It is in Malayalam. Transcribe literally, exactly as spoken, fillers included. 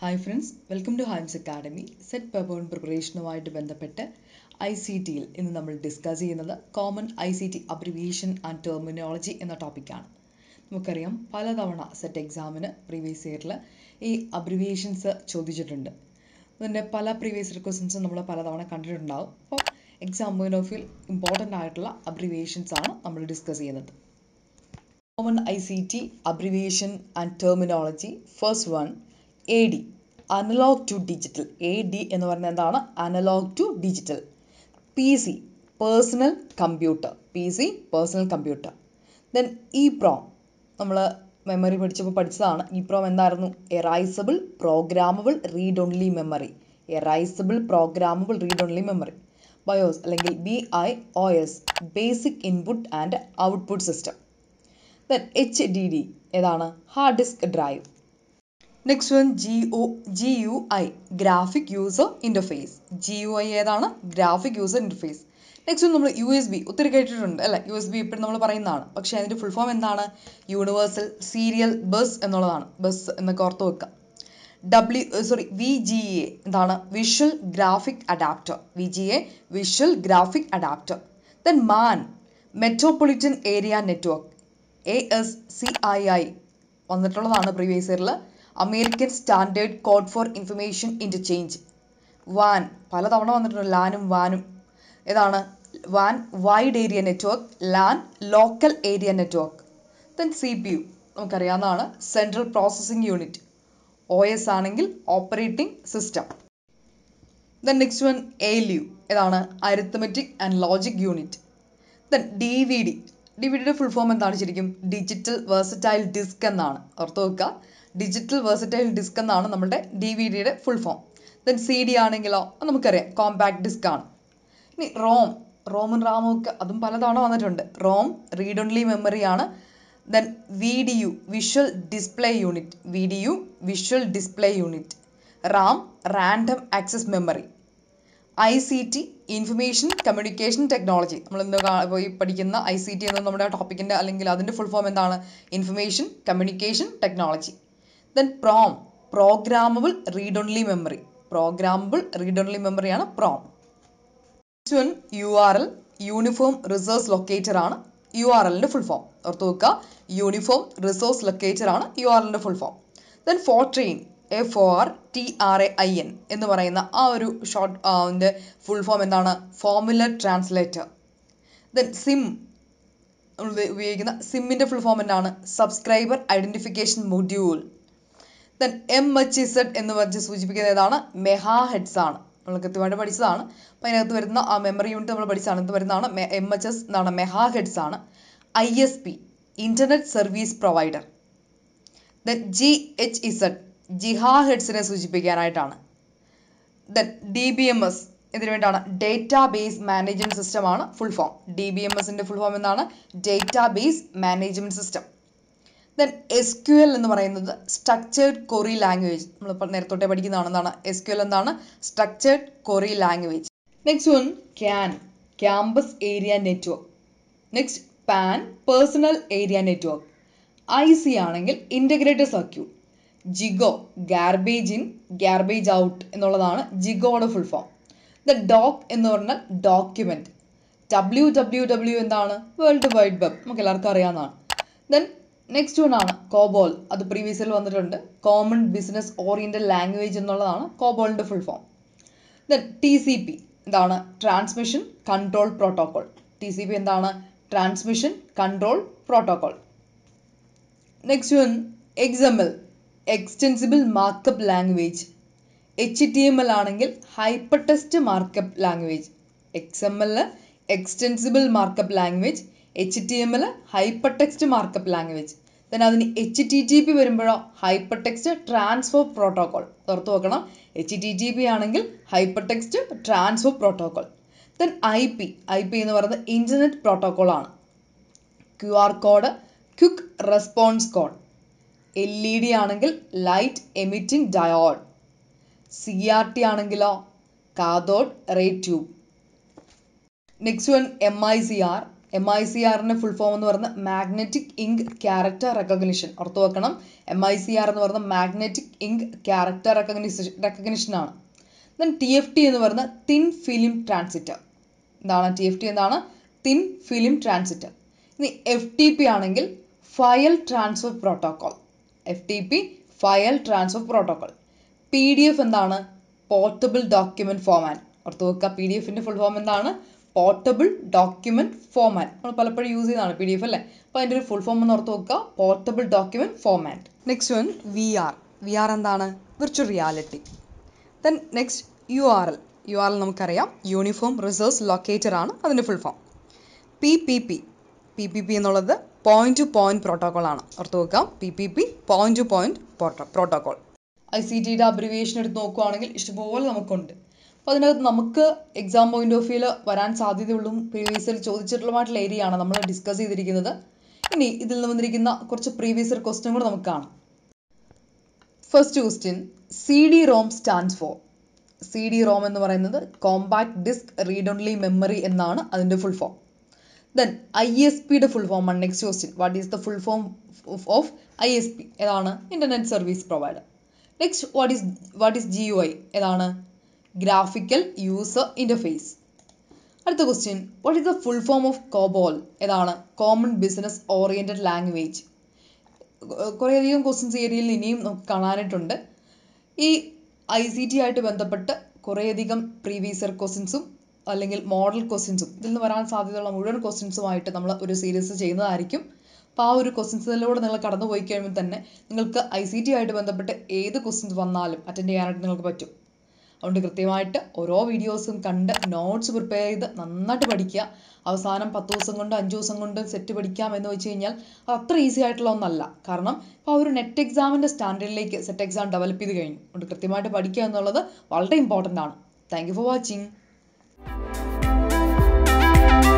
Hi friends, welcome to Himes Academy. Set paper പ്രിപ്പറേഷനുമായിട്ട് ബന്ധപ്പെട്ട് ഐ സി ടിയിൽ ഇന്ന് നമ്മൾ ഡിസ്കസ് ചെയ്യുന്നത് common I C T abbreviation and terminology എന്ന ടോപ്പിക്കാണ്. നമുക്കറിയാം പലതവണ സെറ്റ് എക്സാമിന് പ്രീവിയസ് ഇയറിൽ ഈ അബ്രിവിയേഷൻസ് ചോദിച്ചിട്ടുണ്ട്. അതിൻ്റെ പല പ്രീവിയസ് ഇയർ ക്വസ്റ്റ്യൻസും നമ്മൾ പലതവണ കണ്ടിട്ടുണ്ടാവും. അപ്പോൾ exam point of view important ആയിട്ടുള്ള അബ്രിവിയേഷൻസ് ആണ് നമ്മൾ ഡിസ്കസ് ചെയ്യുന്നത്. Common I C T Abbreviation and Terminology. First one, A D, Analog to Digital. A D എന്ന് പറഞ്ഞാൽ എന്താണ്? Analog to Digital. P C, Personal Computer. P C, Personal Computer. Then EEPROM, നമ്മൾ മെമ്മറി പഠിച്ചപ്പോൾ പഠിച്ചതാണ്. EEPROM എന്തായിരുന്നു? Erasable Programmable Read Only Memory. Erasable Programmable Read Only Memory. BIOS അല്ലെങ്കിൽ B I O S, Basic Input and Output System. Then H D D ഏതാണ്? Hard disk drive. Next one G O G U I graphic user interface. G U I ഏതാണ്? Graphic user interface. Next one നമ്മൾ യു എസ് ബി ഒത്തിരി കേട്ടിട്ടുണ്ട് അല്ലേ? യു എസ് ബി ഇപ്പോഴും നമ്മൾ പറയുന്നതാണ്. പക്ഷേ അതിൻ്റെ ഫുൾ ഫോം എന്താണ്? യൂണിവേഴ്സൽ സീരിയൽ ബസ് എന്നുള്ളതാണ്. ബസ് എന്നൊക്കെ ഓർത്ത് വെക്കുക. W sorry V G A എന്താണ്? Visual graphic adapter. V G A visual graphic adapter. Then MAN metropolitan area network. A S C I I വന്നിട്ടുള്ളതാണ് പ്രീവിയസ് ഇയറിൽ. American standard code for information interchange. വാൻ പലതവണ വന്നിട്ടുണ്ട്. ലാനും വാനും ഏതാണ്? വാൻ wide area network. LAN local area network. Then C P U നമുക്കറിയാവുന്നതാണ്. Central processing unit. O S ആണെങ്കിൽ operating system. Then next one A L U ഏതാണ്? Arithmetic and logic unit. Then D V D D V ഡിയുടെ ഫുൾ ഫോം എന്താണ് ശരിക്കും? ഡിജിറ്റൽ വേഴ്സറ്റൈൽ ഡിസ്ക് എന്നാണ്. ഓർത്ത് വെക്കുക, ഡിജിറ്റൽ വേഴ്സറ്റൈൽ ഡിസ്ക് എന്നാണ് നമ്മുടെ ഡി വി ഡിയുടെ full form. Then C D ആണെങ്കിലോ നമുക്കറിയാം കോമ്പാക്ട് ഡിസ്ക് ആണ്. ഇനി റോം റോമും റാമും ഒക്കെ അതും പലതവണ വന്നിട്ടുണ്ട്. റോം റീഡ് ഓൺലി മെമ്മറി ആണ്. Then V D U visual display unit. V D U visual display unit. RAM random access memory. I C T information communication technology. നമ്മൾ ഇന്ന് പോയി പഠിക്കുന്ന ഐ സി ടി എന്ന നമ്മുടെ ടോപ്പിക്കിൻ്റെ അല്ലെങ്കിൽ അതിൻ്റെ ഫുൾ ഫോം എന്താണ്? Information communication technology. Then PROM programmable read only memory. Programmable read only മെമ്മറിയാണ് PROM. Next one U R L uniform resource locator ആണ് യു ആർ എല്ലിൻ്റെ ഫുൾ ഫോം. ഓർത്ത് വെക്കുക, യൂണിഫോം റിസോഴ്സ് ലൊക്കേറ്റർ ആണ് യു ആർ എല്ലിൻ്റെ full form. Then FORTRAN F O R T R A I N എന്ന് പറയുന്ന ആ ഒരു ഷോർട്ട് അതിൻ്റെ ഫുൾ ഫോം എന്താണ്? Formula translator. ദെൻ സിം നമ്മൾ ഉപയോഗിക്കുന്ന സിമ്മിൻ്റെ ഫുൾ ഫോം എന്താണ്? Subscriber identification module. Then M H Z എന്ന് വെച്ച് സൂചിപ്പിക്കുന്നത് ഏതാണ്? മെഗാ ഹെഡ്സ് ആണ്. നമ്മൾ കൃത്യമായിട്ട് പഠിച്ചതാണ്. അപ്പോൾ അതിനകത്ത് വരുന്ന ആ മെമ്മറി യൂണിറ്റ് നമ്മൾ പഠിച്ചതാണ്. ഇത് വരുന്നതാണ് എം എച്ച് എസ് എന്താണ്? മെഗാ ഹെഡ്സ് ആണ്. I S P internet service provider. Then G H Z ജിഹാ ഹെഡ്സിനെ സൂചിപ്പിക്കാനായിട്ടാണ്. Then D B M S ഇതിനു വേണ്ടിയാണ്. ഡേറ്റാ ബേസ് മാനേജ്മെൻറ്റ് സിസ്റ്റം ആണ് full form. D B M എസിൻ്റെ ഫുൾ ഫോം എന്താണ്? Data base management system. Then S Q L എന്ന് പറയുന്നത് സ്ട്രക്ചേർഡ് ക്വറി ലാംഗ്വേജ്. നമ്മളിപ്പോൾ നേരത്തോട്ടെ പഠിക്കുന്നതാണ്. എന്താണ് എസ് ക്യു എൽ? എന്താണ്? Structured query language. Next one CAN campus area network. Next PAN personal area network. I C ആണെങ്കിൽ integrated circuit. GIGO garbage in garbage out എന്നുള്ളതാണ് ജിഗോയുടെ ഫുൾ ഫോം. ദ ഡോക് എന്ന് പറഞ്ഞാൽ ഡോക്യുമെൻറ്റ്. ഡബ്ല്യു ഡബ്ല്യു ഡബ്ല്യു എന്താണ്? World wide web. നമുക്ക് എല്ലാവർക്കും അറിയാവുന്നതാണ്. ദെൻ നെക്സ്റ്റ് വൺ ആണ് കോബോൾ. അത് പ്രീവിയസിൽ വന്നിട്ടുണ്ട്. കോമൺ ബിസിനസ് ഓറിയൻറ്റഡ് ലാംഗ്വേജ് എന്നുള്ളതാണ് കോബോളിൻ്റെ full form. Then T C P എന്താണ്? Transmission control protocol. T C P എന്താണ്? Transmission control protocol. Next one X M L extensible markup language. H T M L ആണെങ്കിൽ hyper text markup language. X M L extensible markup language. H T M L hyper text markup language. Then അതിന് എച്ച് ടി ടി പി വരുമ്പോഴോ ഹൈപ്പർ ടെക്സ്റ്റ് ട്രാൻസ്ഫർ പ്രോട്ടോകോൾ. ഓർത്ത് വെക്കണം, എച്ച് ടി ടി പി ആണെങ്കിൽ hyper text transfer protocol. Then I P I P എന്ന് പറയുന്നത് ഇൻ്റർനെറ്റ് പ്രോട്ടോകോൾ ആണ്. Q R code quick response code. L E D ആണെങ്കിൽ light emitting diode. C R T ആണെങ്കിലോ cathode ray tube. Next one M I C R M I C ആറിൻ്റെ ഫുൾ ഫോം എന്ന് പറയുന്നത് മാഗ്നറ്റിക് ഇങ്ക് ക്യാരക്ടർ റെക്കഗ്നിഷൻ. ഓർത്ത് വെക്കണം, എം ഐ സി ആർ എന്ന് പറയുന്നത് magnetic ink character recognition recognition ആണ്. ദെൻ ടി എഫ് ടി എന്ന് പറയുന്നത് തിൻ ഫിലിം ട്രാൻസിറ്റർ. എന്താണ് ടി എഫ് ടി? എന്താണ്? Thin film transistor. ഇനി എഫ് ടി പി ആണെങ്കിൽ file transfer protocol. F T P file transfer protocol. P D F എന്താണ്? Portable document format. ഓർത്ത് വെക്കുക, പി ഡി എഫിന്റെ ഫുൾ ഫോം എന്താണ്? Portable document format. നമ്മൾ പലപ്പോഴും യൂസ് ചെയ്യുന്നതാണ് പി ഡി എഫ് അല്ലേ. അപ്പോൾ അതിൻ്റെ ഒരു ഫുൾ ഫോം എന്ന് ഓർത്ത് വെക്കുക, portable document format. Next one V R. V R എന്താണ്? Virtual reality. Then next U R L. U R L നമുക്കറിയാം, യൂണിഫോം റിസോഴ്സ് ലൊക്കേറ്റർ ആണ് അതിൻ്റെ full form. P P P. P P P എന്നുള്ളത് പോയിന്റ് ടു പോയിന്റ് പ്രോട്ടോകോൾ ആണ്. ഓർത്ത് വെക്കാം, P P P point to point protocol. I C ടിയുടെ അബ്രിവിയേഷൻ എടുത്ത് നോക്കുകയാണെങ്കിൽ ഇഷ്ടംപോലെ നമുക്കുണ്ട്. അപ്പോൾ അതിനകത്ത് നമുക്ക് എക്സാം പോയിന്റ് ഓഫ് വ്യൂവിൽ വരാൻ സാധ്യതയുള്ളതും പ്രീവിയസ് ഇയർ ചോദിച്ചിട്ടുള്ളതുമായിട്ടുള്ള ഏരിയ ആണ് നമ്മൾ ഡിസ്കസ് ചെയ്തിരിക്കുന്നത്. ഇനി ഇതിൽ നിന്ന് വന്നിരിക്കുന്ന കുറച്ച് പ്രീവിയസ് ഇയർ ക്വസ്റ്റ്യൻ കൂടെ നമുക്ക് കാണാം. First question, C D ROM stands for. C D ROM എന്ന് പറയുന്നത് compact disc read only memory എന്നാണ് അതിൻ്റെ full form. Then I S പിയുടെ ഫുൾ ഫോം ആണ് next question. What is the full form of I S P? ഏതാണ്? Internet service provider. Next, what is what is G U I? ഏതാണ്? Graphical user interface. അടുത്ത question, what is the full form of COBOL? ഏതാണ്? Common business oriented language. കുറേയധികം ക്വസ്റ്റ്യൻസ് ഏരിയയിൽ ഇനിയും നമുക്ക് കാണാനായിട്ടുണ്ട്. ഈ ഐ സി ടി ആയിട്ട് ബന്ധപ്പെട്ട് കുറേയധികം പ്രീവിയസ് ഇയർ ക്വസ്റ്റ്യൻസും അല്ലെങ്കിൽ മോഡൽ ക്വസ്റ്റ്യൻസും ഇതിൽ നിന്ന് വരാൻ സാധ്യതയുള്ള മുഴുവൻ ക്വസ്റ്റ്യൻസുമായിട്ട് നമ്മൾ ഒരു സീരീസ് ചെയ്യുന്നതായിരിക്കും. അപ്പോൾ ആ ഒരു ക്വസ്റ്റ്യൻസിലൂടെ നിങ്ങൾ കടന്നു പോയി കഴിയുമ്പോൾ തന്നെ നിങ്ങൾക്ക് ഐ സി ടി ആയിട്ട് ബന്ധപ്പെട്ട് ഏത് ക്വസ്റ്റ്യൻസ് വന്നാലും അറ്റൻഡ് ചെയ്യാനായിട്ട് നിങ്ങൾക്ക് പറ്റും. അതുകൊണ്ട് കൃത്യമായിട്ട് ഓരോ വീഡിയോസും കണ്ട് നോട്ട്സ് പ്രിപ്പയർ ചെയ്ത് നന്നായിട്ട് പഠിക്കുക. അവസാനം പത്ത് ദിവസം കൊണ്ട് അഞ്ച് ദിവസം കൊണ്ട് സെറ്റ് പഠിക്കാം എന്ന് വെച്ച് കഴിഞ്ഞാൽ അത് അത്ര ഈസി ആയിട്ടുള്ള ഒന്നല്ല. കാരണം ഇപ്പോൾ ഒരു നെറ്റ് എക്സാമിൻ്റെ സ്റ്റാൻഡേർഡിലേക്ക് സെറ്റ് എക്സാം ഡെവലപ്പ് ചെയ്ത് കഴിഞ്ഞു. അതുകൊണ്ട് കൃത്യമായിട്ട് പഠിക്കുക എന്നുള്ളത് വളരെ ഇമ്പോർട്ടൻ്റ് ആണ്. Thank you for watching.